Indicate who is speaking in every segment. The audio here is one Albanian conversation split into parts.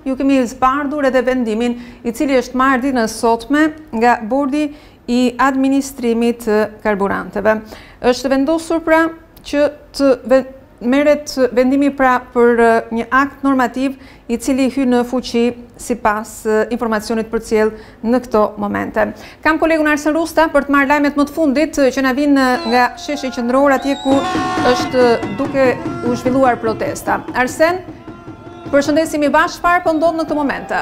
Speaker 1: ju kemi zbardhur edhe vendimin i cili është marrë ditën e sotme nga Bordi i Administrimit të Karburanteve. Është vendosur pra që të merret vendimi pra për një akt normativ i cili hyn në fuqi sipas informacionit përcjell në këto momente. Kam kolegun Arsen Rusta për të marrë lajmet më të fundit që na vinë nga sheshi qendror atje ku është duke u zhvilluar protesta. Arsen, përshëndesim i bashkë, çfarë po ndodh në këtë momente?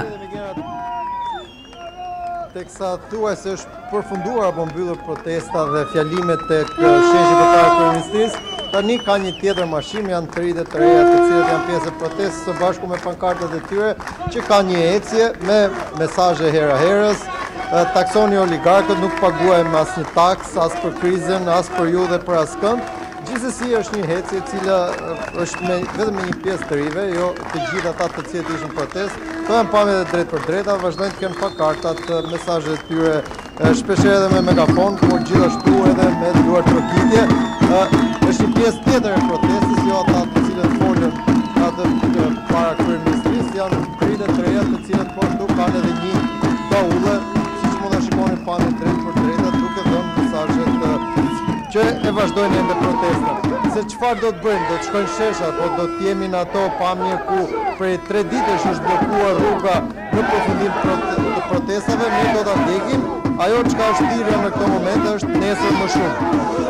Speaker 2: Teksa thuaj se është përfunduar apo mbyllur protesta dhe fjalimet tek sheshi kombëtar kryeministrisë, tani ka një tjetër mashinë, janë 30 të reja të cilët janë pjesë e protestës së bashku me pankartat e tyre, që ka një ecje me mesazhe hera herës. Taksoni oligarkët, nuk paguajmë asnjë taks, as për krizën, as për ju dhe për askënd. Gjithsesi është një ecje e cila është vetëm me një pjesë të rive, jo të gjithë ata të cilët ishin protestë. Këto janë pamje dhe drejt për drejta, vazhdojnë të kenë pankartat, mesazhet e tyre, shpeshherë edhe me megafon, por gjithashtu edhe me duar trokitje. Është një pjesë tjetër e protestës, jo ata të cilët folën atë para kryeministrisë, janë 30 të reja të cilët po ashtu kanë edhe një daulle, siç mund ta shikoni pamjen drejt për drejta, duke dhënë mesazhet që e vazhdojnë ende protesta. Se çfarë do të bëjnë? Do të shkojnë shesha, po do të jemi në ato pamje ku prej 3 ditësh është bllokuar rruga në përfundim të protestave, ne do ta ndjekim. Ajo çka është thirrja në këtë moment është nesër më shumë.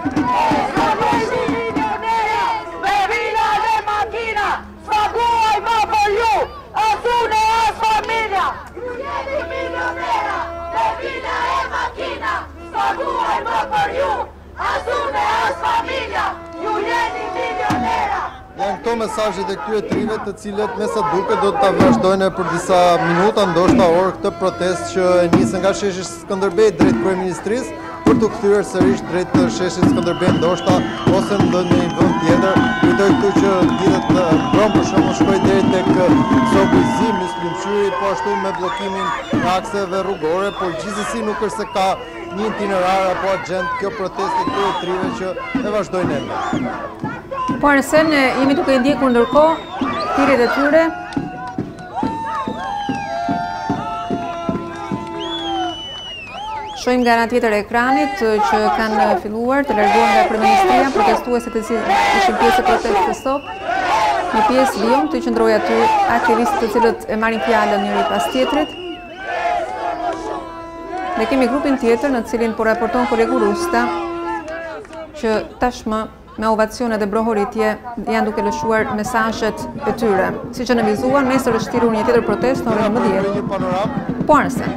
Speaker 2: Janë këto mesazhet e këtyre trive të cilët me sa duket do ta vazhdojnë për disa minuta, ndoshta orë, këtë protestë që nisën nga sheshi Skënderbej drejt kryeministrisë për të kthyer sërish drejt sheshit Skënderbej, ndoshta ose në një vend tjetër. Kujtoj këtu që ditët prom për shembull shkoi deri tek Sogujzi, Myslimshyri, po ashtu me bllokimin e akseve rrugore, por gjithsesi nuk është se ka një itinerar apo agent kjo protestë e këtyre trive që e vazhdojnë ende.
Speaker 1: Po Arsen, jemi duke i ndjekur ndërkohë thirrjet e tyre. Shohim nga ana tjetër e ekranit që kanë filluar të largohen nga kryeministria protestuesit të cilët ishin pjesë e protestës sot. Një pjesë vijon të qëndroi aty aktivistë të cilët e marrin fjalën njëri pas tjetrit. Ne kemi grupin tjetër në cilin po raporton kolegu Rusta që tashmë me ovacione dhe brohoritje janë duke lëshuar mesazhet e tyre. Siç e nënvizuan, nesër është thirrur një tjetër protestë në orën 11. Po Arsen.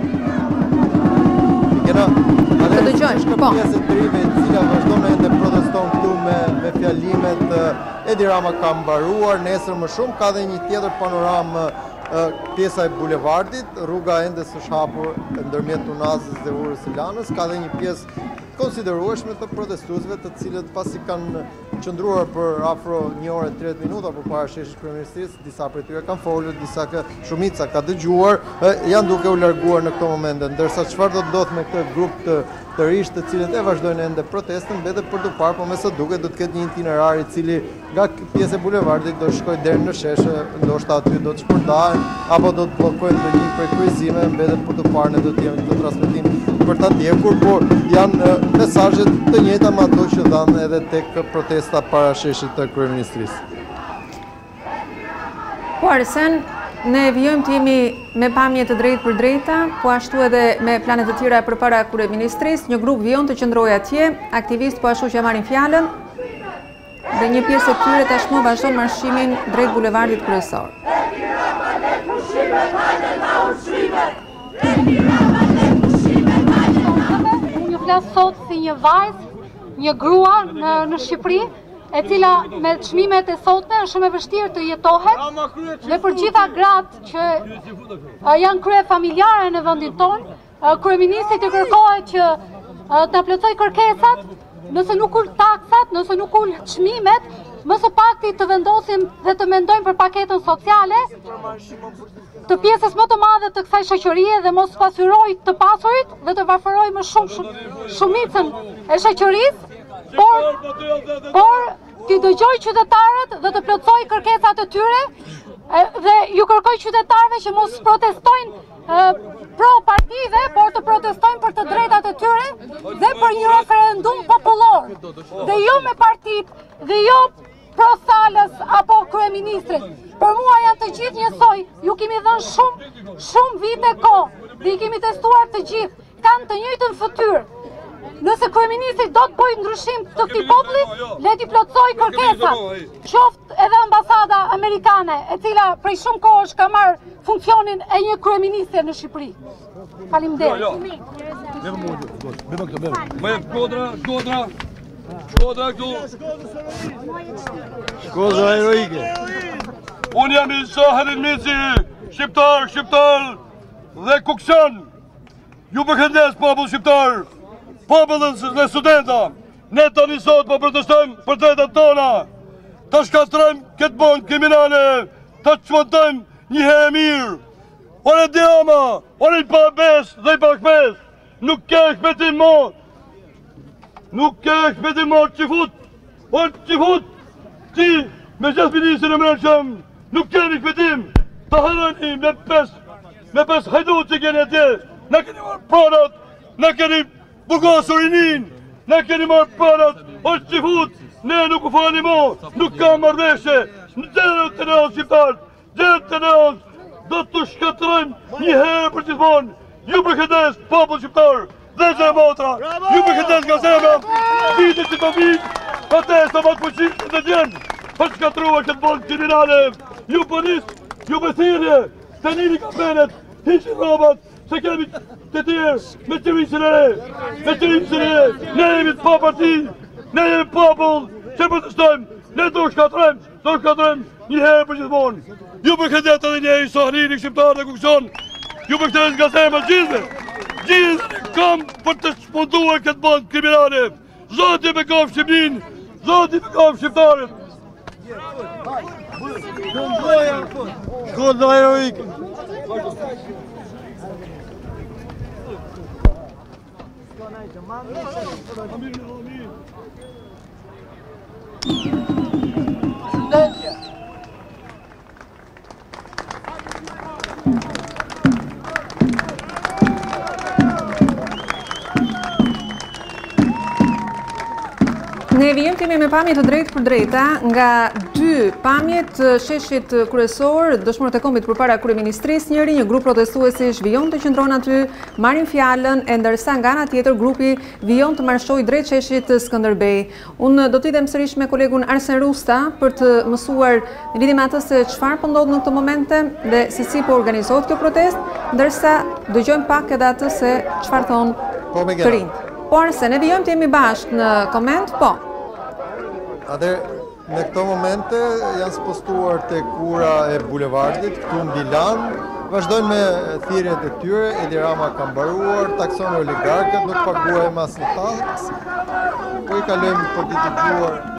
Speaker 1: Të dëgjojmë, po.
Speaker 2: Pjesë e trive e cila vazhdon ende proteston këtu me fjalimet Edi Rama ka mbaruar, nesër më shumë ka dhe një tjetër panoramë pjesa e bulevardit, rruga ende s'është hapur ndërmjet Tunazës dhe Urës së Lanës, ka dhe një pjesë konsiderueshme të protestuesve të cilët pasi kanë qëndruar për afro 1 orë e 30 minuta përpara sheshit kryeministrisë, disa prej tyre kanë folur, shumica ka dëgjuar, janë duke u larguar në këto momente, ndërsa çfarë do të ndodhë me këtë grup të rish të cilët e vazhdojnë ende protestën, mbetet për të parë, po me sa duket do të ketë një itinerar i cili nga pjesë e bulevardit do shkojë deri në sheshe, ndoshta aty do të shpërndahen apo do të bllokojnë ndonjë prej kryqëzime, mbetet për të parë, ne do të jemi këtë transmetim për ta ndjekur, por janë mesazhet të njëjta me ato që dhanë edhe tek protesta para sheshit të kryeministrisë.
Speaker 1: Po Arsen, ne vijojmë të jemi me pamje të drejtë për drejta, po ashtu edhe me planet të tjera përpara kryeministrisë. Një grup vijon të qëndroi atje, aktivistë po ashtu që marrin fjalën dhe një pjesë e tyre tashmë vazhdon marshimin drejt bulevardit kryesor.
Speaker 3: Unë flas sot si një vajzë, një grua në Shqipëri, e cila me çmimet e sotme është shumë e vështirë të jetohet dhe për gjitha gratë që janë krye familjare në vendin tonë, kryeministit të kërkohet që ta plotësoj kërkesat, nëse nuk ul taksat, nëse nuk ul çmimet, më së pakti të vendosim dhe të mendojmë për paketën sociale të pjesës më të madhe të kësaj shoqërie dhe mos pasyroj të pasurit dhe të varfëroj më shumicën e shoqërisë, por t'i dëgjoj qytetarët dhe të plotësoj kërkesat e tyre Dhe ju kërkoj qytetarëve që mos protestojnë pro partive, por të protestojnë për të drejtat e tyre dhe për një referendum popullor. Dhe jo me partit, dhe jo pro Salës apo kryeministrit. Për mua janë të gjithë njësoj, ju kemi dhënë shumë vite kohë dhe i kemi testuar të gjithë, kanë të njëjtën fytyrë. Nëse kryeministri do të bëjë ndryshim të këtij populli, le t'i plotësoj kërkesat. Qoftë edhe ambasada amerikane, e cila prej shumë kohësh ka marrë funksionin e një kryeministri në Shqipëri. Faleminderit.
Speaker 4: Shkodra këtu.
Speaker 2: Shkodra heroike.
Speaker 4: Unë jam i Zaherin Mici, shqiptar dhe kuksan. Ju përkëndes popull shqiptar, popullën dhe studenta. Ne tani sot po protestojmë për drejtat tona. Ta shkatrojmë këtë bond kriminale, ta çmontojmë një herë mirë. Ore Diama, ore i pa bes dhe i pa kmes, nuk ke shpetim mo. Nuk ke shpetim mo që fut, ti me 6 ministrin e mërëshëm, nuk keni shpetim, ta harani me pes hajdut që keni atje, ne keni marrë pranat, ne keni burgosur i nin, ne keni marrë pranat, që fut, ne nuk u fali mo, nuk kam marrveshe, në gjerët të nëllë shqiptarët, gjerët të nëllë, do të shkatrojmë një herë për gjithmonë, ju përkëndes popull shqiptar, dhe që e motra, ju përkëndes nga zemra, vitit që të vitë, protesta më të përqishtë të gjenë, për shkatruar këtë bond kriminale, ju polis, ju bëthirje, të njëri kampenet, hiqin robat, se kemi të tjerë, me qëriqën e re, ne jemi të pa parti, ne jemi popull, që protestojmë, ne do shkatrojmë një herë për gjithmonë. Ju përkëndes edhe një i Sahrini, shqiptar dhe kukson, ju përkëndes nga zemra gjithve, gjithë kam për të shpunduar këtë band kriminale. Zoti me kafë Shqipnin, Zoti me kafë shqiptarët.
Speaker 2: Shkodra heroike.
Speaker 1: Ne vijmë kemi me pamje të drejtë për drejta nga dy pamjet të sheshit kryesor, dëshmorët e kombit përpara kryeministrisë, njëri një grup protestuesish vijon të qëndron aty, marrin fjalën, e ndërsa nga ana tjetër grupi vijon të marshoj drejt sheshit Skënderbej. Unë do t'idhem sërish me kolegun Arsen Rusta për të mësuar në lidhje me atë se çfarë po ndodh në këtë momente dhe se si po organizohet kjo protestë, ndërsa dëgjojmë pak edhe atë se çfarë thon të rinjt. Po Arsen, ne vijojmë të jemi bashkë në koment, po.
Speaker 2: Atëherë, në këto momente janë spostuar të kura e bulevardit, këtu në Bilan, vazhdojnë me thirrjet e tyre, Edi Rama ka mbaruar, takson oligarkët, nuk paguajmë asnjë taks, po i kalojmë për të dëgjuar